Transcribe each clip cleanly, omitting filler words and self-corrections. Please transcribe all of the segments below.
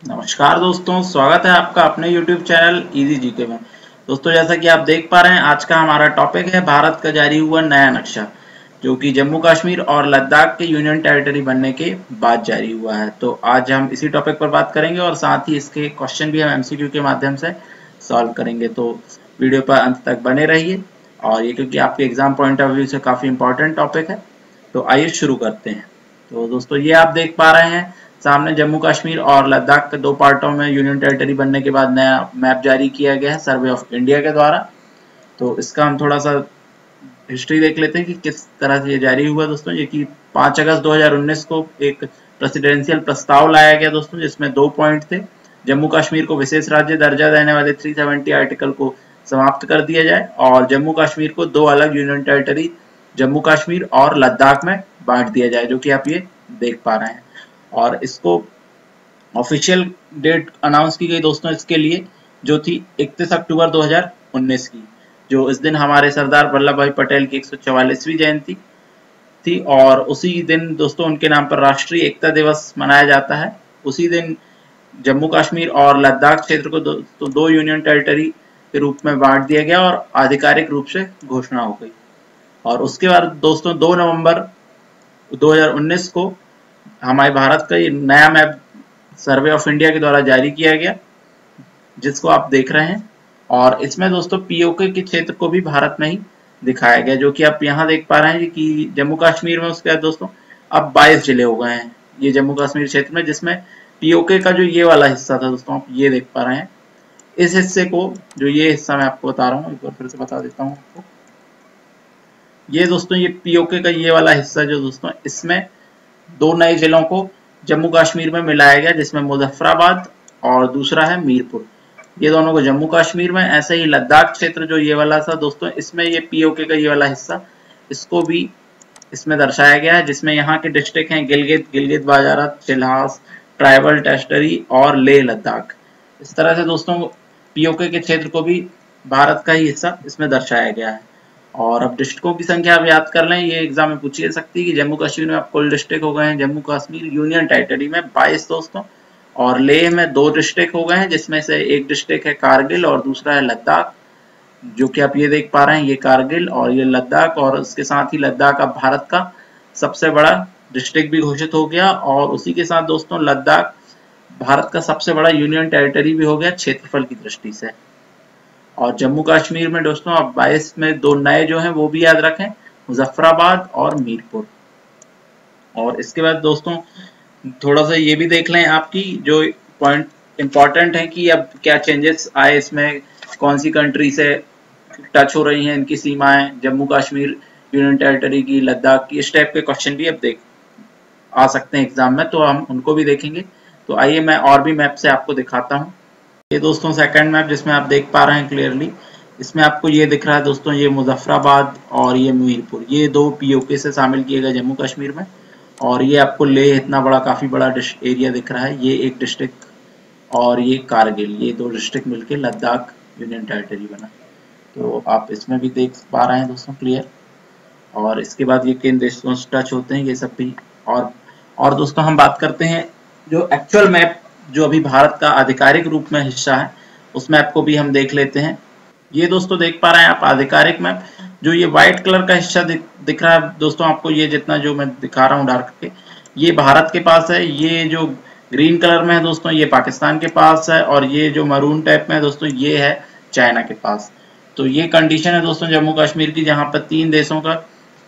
नमस्कार दोस्तों, स्वागत है आपका अपने YouTube चैनल इजी जीके में। दोस्तों, जैसा कि आप देख पा रहे हैं, आज का हमारा टॉपिक है भारत का जारी हुआ नया नक्शा, जो कि जम्मू कश्मीर और लद्दाख के यूनियन टेरिटरी बनने के बाद जारी हुआ है। तो आज हम इसी टॉपिक पर बात करेंगे और साथ ही इसके क्वेश्चन भी हम MCQ के माध्यम से सॉल्व करेंगे। तो वीडियो पर अंत तक बने रहिए, और ये क्योंकि आपके एग्जाम पॉइंट ऑफ व्यू से काफी इंपॉर्टेंट टॉपिक है। तो आइए शुरू करते हैं। तो दोस्तों, ये आप देख पा रहे हैं सामने जम्मू कश्मीर और लद्दाख के दो पार्टों में यूनियन टेरिटरी बनने के बाद नया मैप जारी किया गया है सर्वे ऑफ इंडिया के द्वारा। तो इसका हम थोड़ा सा हिस्ट्री देख लेते हैं कि किस तरह से ये जारी हुआ। दोस्तों, ये कि 5 अगस्त 2019 को एक प्रेसिडेंशियल प्रस्ताव लाया गया दोस्तों, जिसमें 2 पॉइंट थे। जम्मू कश्मीर को विशेष राज्य दर्जा देने वाले 370 आर्टिकल को समाप्त कर दिया जाए और जम्मू कश्मीर को 2 अलग यूनियन टेरिटरी जम्मू कश्मीर और लद्दाख में बांट दिया जाए, जो कि आप ये देख पा रहे हैं। और इसको ऑफिशियल डेट अनाउंस की गई दोस्तों इसके लिए, जो थी 31 अक्टूबर 2019 की, जो इस दिन हमारे सरदार वल्लभ भाई पटेल की 144वीं जयंती थी। और उसी दिन दोस्तों उनके नाम पर राष्ट्रीय एकता दिवस मनाया जाता है। उसी दिन जम्मू कश्मीर और लद्दाख क्षेत्र को दो यूनियन टेरिटरी के रूप में बांट दिया गया और आधिकारिक रूप से घोषणा हो गई। और उसके बाद दोस्तों 2 नवंबर 2019 को हमारे भारत का ये नया मैप सर्वे ऑफ इंडिया के द्वारा जारी किया गया, जिसको आप देख रहे हैं। और इसमें दोस्तों पीओके के क्षेत्र को भी भारत में ही दिखाया गया, जो कि आप यहाँ देख पा रहे हैं कि जम्मू कश्मीर में उसके बाद दोस्तों अब 22 जिले हो गए हैं ये जम्मू कश्मीर क्षेत्र में, जिसमें पीओके का जो ये वाला हिस्सा था दोस्तों, आप ये देख पा रहे हैं। इस हिस्से को, जो ये हिस्सा मैं आपको बता रहा हूँ, एक बार फिर से बता देता हूँ आपको। ये दोस्तों ये पीओके का ये वाला हिस्सा जो दोस्तों, इसमें 2 नए जिलों को जम्मू कश्मीर में मिलाया गया, जिसमें मुजफ्फराबाद और दूसरा है मीरपुर। ये दोनों को जम्मू कश्मीर में। ऐसे ही लद्दाख क्षेत्र जो ये वाला था दोस्तों, इसमें ये पीओके का ये वाला हिस्सा, इसको भी इसमें दर्शाया गया है, जिसमें यहाँ के डिस्ट्रिक्ट हैं गिलगित बाजारत, चिल्हास, ट्राइबल टेरिटरी और लेह लद्दाख। इस तरह से दोस्तों पीओके के क्षेत्र को भी भारत का ही हिस्सा इसमें दर्शाया गया है। और अब डिस्ट्रिक्टों की संख्या आप याद कर लें, ये एग्जाम में पूछी जा सकती है कि जम्मू कश्मीर में अब कुल डिस्ट्रिक्ट हो गए हैं जम्मू कश्मीर यूनियन टेरिटरी में 22 दोस्तों, और लेह में 2 डिस्ट्रिक्ट हो गए हैं, जिसमें से एक डिस्ट्रिक्ट है कारगिल और दूसरा है लद्दाख, जो कि आप ये देख पा रहे हैं, ये कारगिल और ये लद्दाख। और उसके साथ ही लद्दाख अब भारत का सबसे बड़ा डिस्ट्रिक्ट भी घोषित हो गया, और उसी के साथ दोस्तों लद्दाख भारत का सबसे बड़ा यूनियन टेरिटरी भी हो गया क्षेत्रफल की दृष्टि से। और जम्मू कश्मीर में दोस्तों अब 22 में 2 नए जो हैं वो भी याद रखें, मुजफ्फराबाद और मीरपुर। और इसके बाद दोस्तों थोड़ा सा ये भी देख लें आपकी जो पॉइंट इंपॉर्टेंट है कि अब क्या चेंजेस आए इसमें, कौन सी कंट्री से टच हो रही हैं इनकी सीमाएं, जम्मू कश्मीर यूनियन टेरिटरी की, लद्दाख की। इस टाइप के क्वेश्चन भी अब देख आ सकते हैं एग्जाम में, तो हम उनको भी देखेंगे। तो आइए मैं और भी मैप से आपको दिखाता हूँ। ये दोस्तों सेकंड मैप जिसमें आप देख पा रहे हैं क्लियरली, इसमें आपको ये दिख रहा है दोस्तों, ये मुजफ्फराबाद और ये मीरपुर, ये 2 पीओके से शामिल किए गए जम्मू कश्मीर में। और ये आपको लेह इतना बड़ा काफी बड़ा एरिया दिख रहा है, ये एक डिस्ट्रिक्ट, और ये कारगिल, ये 2 डिस्ट्रिक्ट मिलके लद्दाख यूनियन टेरिटरी बना। तो आप इसमें भी देख पा रहे हैं दोस्तों क्लियर। और इसके बाद ये किन देशों से टच होते हैं ये सब भी। और दोस्तों हम बात करते हैं जो एक्चुअल मैप जो अभी भारत का आधिकारिक रूप में हिस्सा है, उस मैप को भी हम देख लेते हैं। ये दोस्तों देख पा रहे हैं आप आधिकारिक मैप, जो ये व्हाइट कलर का हिस्सा दिख रहा है दोस्तों आपको, ये जितना जो मैं दिखा रहा हूँ डार्क के, ये भारत के पास है। ये जो ग्रीन कलर में है दोस्तों, ये पाकिस्तान के पास है। और ये जो मरून टाइप में है दोस्तों, ये है चाइना के पास। तो ये कंडीशन है दोस्तों जम्मू कश्मीर की, जहाँ पर 3 देशों का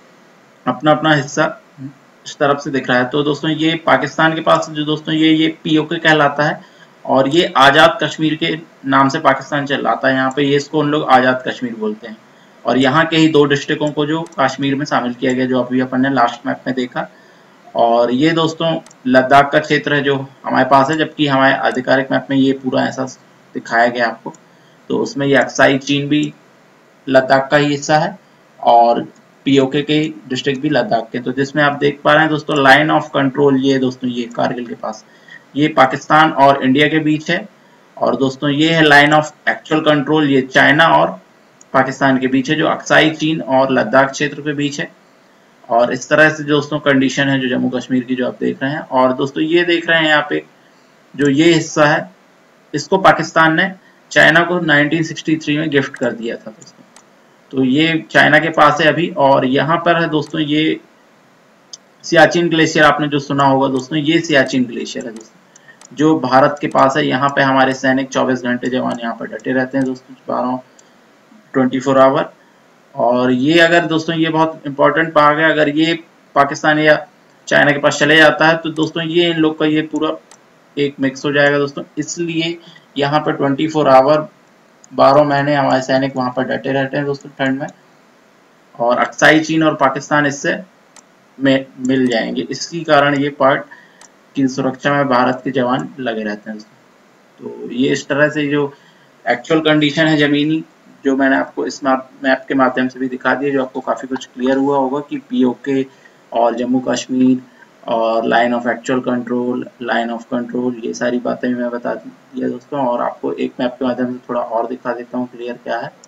अपना अपना हिस्सा इस तरफ से दिख रहा है। तो दोस्तों ये पाकिस्तान के पास जो दोस्तों ये पीओके कहलाता है, और ये आजाद कश्मीर के नाम से पाकिस्तान चलाता है यहाँ पे, ये इसको उन लोग आजाद कश्मीर बोलते हैं। और यहाँ के ही 2 डिस्ट्रिक्टों को जो कश्मीर में शामिल किया गया, जो अभी अपन ने लास्ट मैप में देखा। और ये दोस्तों लद्दाख का क्षेत्र है जो हमारे पास है, जबकि हमारे आधिकारिक मैप में ये पूरा ऐसा दिखाया गया आपको। तो उसमें ये अक्साई चीन भी लद्दाख का ही हिस्सा है, और पीओके के डिस्ट्रिक्ट भी लद्दाख के। तो जिसमें आप देख पा रहे हैं दोस्तों लाइन ऑफ कंट्रोल, ये दोस्तों ये कारगिल के पास, ये पाकिस्तान और इंडिया के बीच है। और दोस्तों ये है लाइन ऑफ एक्चुअल कंट्रोल, ये चाइना और पाकिस्तान के बीच है, जो अक्साई चीन और लद्दाख क्षेत्र के बीच है। और इस तरह से दोस्तों कंडीशन है जो जम्मू कश्मीर की जो आप देख रहे हैं। और दोस्तों ये देख रहे हैं यहाँ पे जो ये हिस्सा है इसको पाकिस्तान ने चाइना को 1963 में गिफ्ट कर दिया था दोस्तों। तो ये चाइना के पास है अभी। और यहाँ पर है दोस्तों ये सियाचिन ग्लेशियर, आपने जो सुना होगा दोस्तों, ये सियाचिन ग्लेशियर है दोस्तों जो भारत के पास है। यहाँ पे हमारे सैनिक 24 घंटे जवान यहाँ पर डटे रहते हैं दोस्तों, 24 आवर। और ये अगर दोस्तों ये बहुत इंपॉर्टेंट भाग है, अगर ये पाकिस्तान या चाइना के पास चले जाता है तो दोस्तों ये इन लोग का ये पूरा एक मिक्स हो जाएगा दोस्तों। इसलिए यहाँ पर 24 आवर 12 महीने हमारे सैनिक वहां पर डटे रहते हैं दोस्तों ठंड में। और अक्साई चीन और पाकिस्तान इससे में मिल जाएंगे, इसकी कारण ये पार्ट की सुरक्षा में भारत के जवान लगे रहते हैं दोस्तों। तो ये इस तरह से जो एक्चुअल कंडीशन है जमीनी, जो मैंने आपको इस मैप के माध्यम से भी दिखा दिया, जो आपको काफी कुछ क्लियर हुआ होगा कि पीओके और जम्मू कश्मीर और line of actual control, line of control, ये सारी बातें मैं बता दिया दोस्तों। और आपको एक मैप के माध्यम से थोड़ा और दिखा देता हूँ क्लियर क्या है।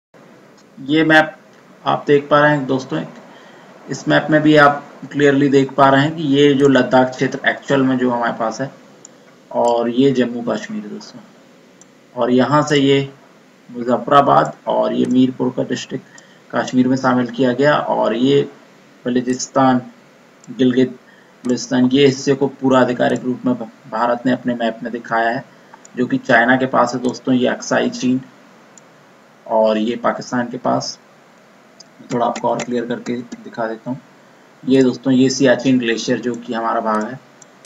ये मैप आप देख पा रहे हैं दोस्तों, इस मैप में भी आप क्लियरली देख पा रहे हैं कि ये जो लद्दाख क्षेत्र एक्चुअल में जो हमारे पास है, और ये जम्मू कश्मीर है दोस्तों। और यहाँ से ये मुजफ्फराबाद और ये मीरपुर का डिस्ट्रिक्ट कश्मीर में शामिल किया गया। और ये बलूचिस्तान, गिलगित बल्तिस्तान, ये हिस्से को पूरा आधिकारिक रूप में भारत ने अपने मैप में दिखाया है, जो कि चाइना के पास है दोस्तों। ये अक्साई चीन और ये पाकिस्तान के पास। थोड़ा आपको और क्लियर करके दिखा देता हूँ। ये दोस्तों ये सियाचिन ग्लेशियर जो कि हमारा भाग है,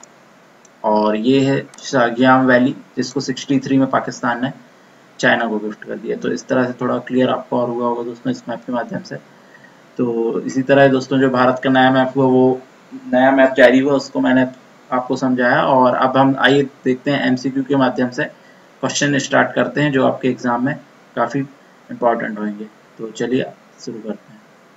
और ये है शारगियाम वैली जिसको 63 में पाकिस्तान ने चाइना को गिफ्ट कर दिया। तो इस तरह से थोड़ा क्लियर आपको और हुआ होगा दोस्तों इस मैप के माध्यम से। तो इसी तरह दोस्तों जो भारत का नया मैप हुआ, वो नया मैप जारी हुआ, उसको मैंने आपको समझाया। और अब हम आइए देखते हैं एमसीक्यू के माध्यम से क्वेश्चन स्टार्ट करते हैं, जो आपके एग्जाम में काफी इंपॉर्टेंट होंगे। तो चलिए शुरू करते हैं।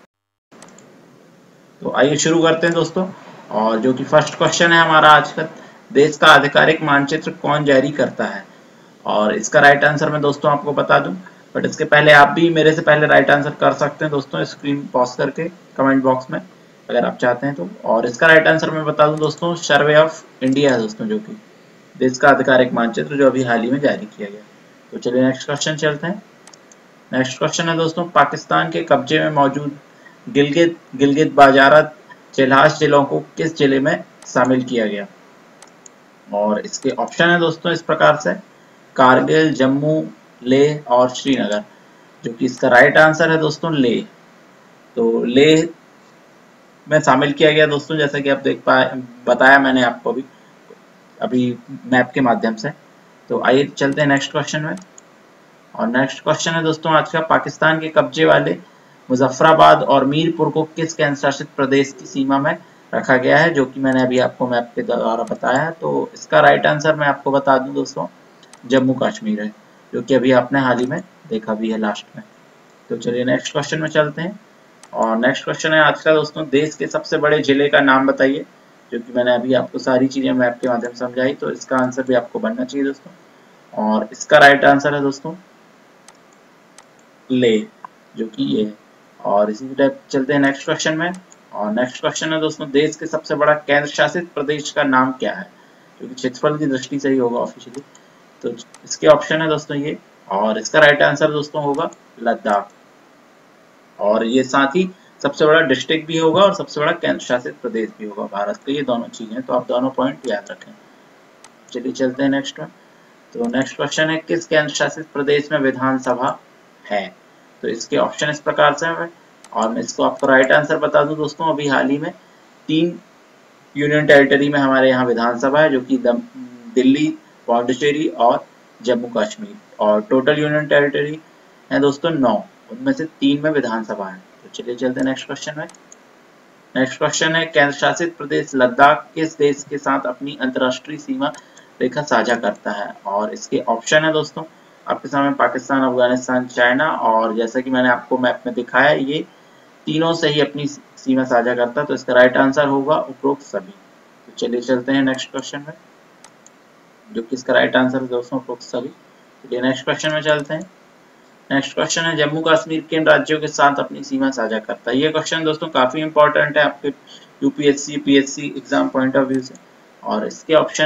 तो आइए शुरू करते हैं दोस्तों। और जो कि फर्स्ट क्वेश्चन है हमारा आज का, देश का आधिकारिक मानचित्र कौन जारी करता है? और इसका राइट आंसर मैं दोस्तों आपको बता दूं, बट इसके पहले आप भी मेरे से पहले राइट आंसर कर सकते हैं दोस्तों, स्क्रीन पॉज करके कमेंट बॉक्स में अगर आप चाहते हैं तो। और इसका राइट आंसर मैं बता दूं दोस्तों, सर्वे ऑफ इंडिया है दोस्तों, जो कि देश का आधिकारिक मानचित्र जो अभी हाल ही में जारी किया गया। तो चलिए नेक्स्ट क्वेश्चन चलते हैं। नेक्स्ट क्वेश्चन है दोस्तों, पाकिस्तान के कब्जे में मौजूद गिलगित बाजारत चिल्हास जिलों को किस जिले में शामिल किया गया? और इसके ऑप्शन है दोस्तों इस प्रकार से, कारगिल, जम्मू, लेह और श्रीनगर, जो कि इसका राइट आंसर है दोस्तों लेह। तो लेह में शामिल किया गया दोस्तों, जैसा कि आप देख पाए, बताया मैंने आपको अभी मैप के माध्यम से। तो आइए चलते हैं नेक्स्ट क्वेश्चन में। और नेक्स्ट क्वेश्चन है दोस्तों आज का, पाकिस्तान के कब्जे वाले मुजफ्फराबाद और मीरपुर को किस केंद्र शासित प्रदेश की सीमा में रखा गया है? जो कि मैंने अभी आपको मैप के द्वारा बताया है। तो इसका राइट आंसर मैं आपको बता दूं दोस्तों, जम्मू कश्मीर है, जो कि अभी आपने हाल ही में देखा भी है लास्ट में। तो चलिए नेक्स्ट क्वेश्चन में चलते हैं। और नेक्स्ट क्वेश्चन है आज का दोस्तों, देश के सबसे बड़े जिले का नाम बताइए। जो कि मैंने अभी आपको सारी चीजें मैप के माध्यम से समझाई, तो इसका आंसर भी आपको बनना चाहिए दोस्तों। और इसका राइट आंसर है दोस्तों लेह, जो कि ये है। और इसी टाइप चलते हैं नेक्स्ट क्वेश्चन में। और नेक्स्ट क्वेश्चन है दोस्तों, देश के सबसे बड़ा केंद्र शासित प्रदेश का नाम क्या है? जो कि क्षेत्रफल की दृष्टि से ही होगा ऑफिशियली। तो इसके ऑप्शन है दोस्तों ये, और इसका राइट आंसर दोस्तों होगा लद्दाख। और ये साथ ही सबसे बड़ा डिस्ट्रिक्ट भी होगा और सबसे बड़ा केंद्र शासित प्रदेश भी होगा भारत का। ये दोनों चीजें, तो आप दोनों पॉइंट याद रखें। चलिए चलते हैं नेक्स्ट में। तो नेक्स्ट क्वेश्चन है, किस केंद्र शासित प्रदेश में विधानसभा है? तो इसके ऑप्शन इस प्रकार से है, और मैं इसको आपको राइट आंसर बता दूं दोस्तों, अभी हाल ही में 3 यूनियन टेरिटरी में हमारे यहाँ विधानसभा है, जो कि दिल्ली, पौंडीचेरी और जम्मू कश्मीर। और टोटल यूनियन टेरिटरी है दोस्तों 9, उनमें से 3 में विधानसभा है। तो चलिए चलते हैं नेक्स्ट क्वेश्चन में। नेक्स्ट क्वेश्चन है, केंद्र शासित प्रदेश लद्दाख किस देश के साथ अपनी अंतरराष्ट्रीय सीमा रेखा साझा करता है? और इसके ऑप्शन है दोस्तों आपके सामने, पाकिस्तान, अफगानिस्तान, चाइना। और जैसा कि मैंने आपको मैप में दिखाया, ये तीनों से ही अपनी सीमा साझा करता है। तो इसका राइट आंसर होगा उपरोक्त सभी। तो चलिए चलते हैं नेक्स्ट क्वेश्चन में, जो कि इसका राइट आंसर है दोस्तों उपरोक्त सभी। चलिए नेक्स्ट क्वेश्चन में चलते हैं। नेक्स्ट क्वेश्चन है, जम्मू कश्मीर किन राज्यों के साथ अपनी सीमा साझा करता है? ये क्वेश्चन दोस्तों काफी इंपॉर्टेंट है आपके UPSC, PSC exam point of view से। और इसके ऑप्शन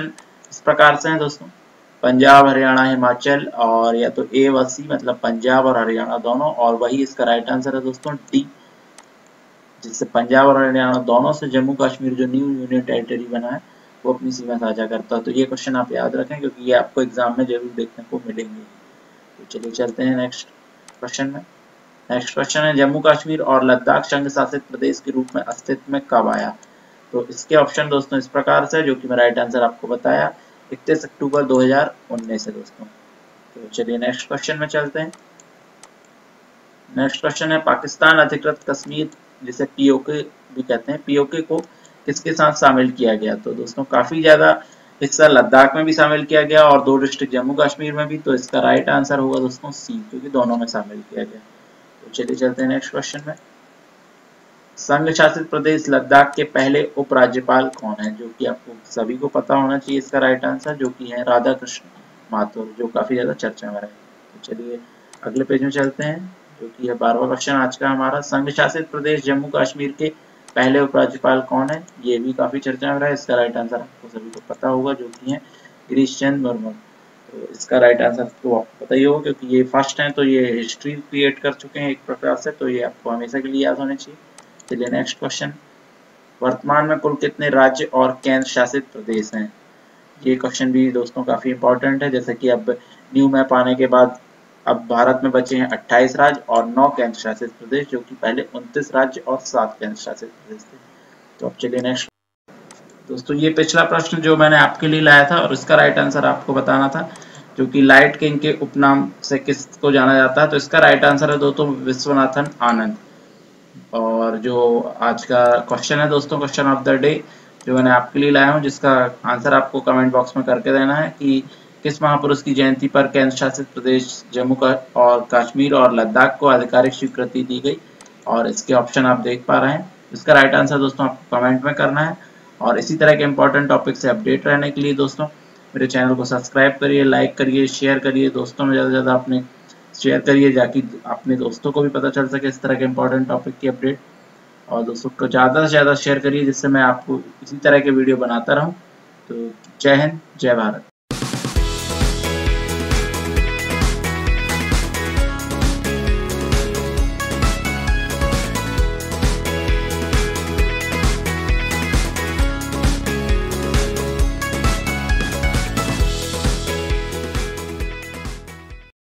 इस प्रकार से हैं दोस्तों, पंजाब, हरियाणा, हिमाचल, और या तो ए व सी मतलब पंजाब और हरियाणा दोनों, और वही इसका राइट आंसर है दोस्तों डी, जिससे पंजाब और हरियाणा दोनों से जम्मू कश्मीर जो न्यू यूनियन टेरिटरी बना है वो अपनी सीमा साझा करता है। तो ये क्वेश्चन आप याद रखें क्योंकि ये आपको एग्जाम में जरूर देखने को मिलेंगे। तो चलिए चलते हैं नेक्स्ट क्वेश्चन में। नेक्स्ट क्वेश्चन है, जम्मू कश्मीर और लद्दाख संघ शासित प्रदेश के रूप में अस्तित्व में कब आया? तो इसके ऑप्शन दोस्तों इस प्रकार से, जो कि मैं राइट आंसर आपको बताया, 31 अक्टूबर 2019 है दोस्तों। तो चलिए नेक्स्ट क्वेश्चन में चलते हैं। नेक्स्ट क्वेश्चन है, पाकिस्तान अधिकृत कश्मीर जिसे पीओके भी कहते हैं, पीओके को किसके साथ शामिल किया गया? तो दोस्तों काफी ज्यादा हिस्सा लद्दाख में भी शामिल किया गया और 2 डिस्ट्रिक्ट जम्मू कश्मीर में भी। तो इसका राइट आंसर होगा दोस्तों सी, क्योंकि दोनों में शामिल किया गया। तो चलिए चलते हैं नेक्स्ट क्वेश्चन में। संघ शासित प्रदेश लद्दाख के पहले उपराज्यपाल कौन है? जो कि आपको सभी को पता होना चाहिए इसका राइट आंसर, जो कि है राधा कृष्ण माथुर, जो काफी ज्यादा चर्चा में रहे। तो चलिए अगले पेज में चलते हैं, जो कि है 12वां क्वेश्चन आज का हमारा। संघ शासित प्रदेश जम्मू कश्मीर के पहले उपराज्यपाल कौन है? ये भी काफी चर्चा में रहा है। इसका राइट आंसर आपको सभी को पता होगा, जो कि है गिरीश चंद्र मुर्मू। तो इसका राइट आंसर तो आपको पता ही होगा क्योंकि ये फर्स्ट हैं, तो ये हिस्ट्री क्रिएट कर चुके हैं एक प्रकार से, तो ये आपको हमेशा के लिए याद होने चाहिए। चलिए नेक्स्ट क्वेश्चन, वर्तमान में कुल कितने राज्य और केंद्र शासित प्रदेश हैं? ये क्वेश्चन भी दोस्तों काफी इंपॉर्टेंट है, जैसे कि अब न्यू मैप आने के बाद अब भारत में बचे हैं 28 राज्य और 9 केंद्र शासित प्रदेश, जो कि पहले 29 राज्य और 7 केंद्र शासित प्रदेश थे। तो अब चलिए नेक्स्ट दोस्तों, ये पिछला प्रश्न जो मैंने आपके लिए लाया था और इसका राइट आंसर आपको बताना था, जो कि लाइट किंग के उपनाम से किसको जाना जाता है? तो इसका राइट आंसर है दोस्तों विश्वनाथन आनंद। और जो आज का क्वेश्चन है दोस्तों, क्वेश्चन ऑफ द डे जो मैंने आपके लिए लाया हूँ, जिसका आंसर आपको कमेंट बॉक्स में करके देना है कि किस महापुरुष की जयंती पर केंद्र शासित प्रदेश जम्मू और कश्मीर और लद्दाख को आधिकारिक स्वीकृति दी गई? और इसके ऑप्शन आप देख पा रहे हैं। इसका राइट आंसर दोस्तों आपको कमेंट में करना है। और इसी तरह के इंपॉर्टेंट टॉपिक से अपडेट रहने के लिए दोस्तों मेरे चैनल को सब्सक्राइब करिए, लाइक करिए, शेयर करिए, दोस्तों में ज़्यादा से ज़्यादा अपने शेयर करिए, ताकि अपने दोस्तों को भी पता चल सके इस तरह के इंपॉर्टेंट टॉपिक की अपडेट। और दोस्तों को ज़्यादा से ज़्यादा शेयर करिए, जिससे मैं आपको इसी तरह के वीडियो बनाता रहूं। तो जय हिंद, जय भारत।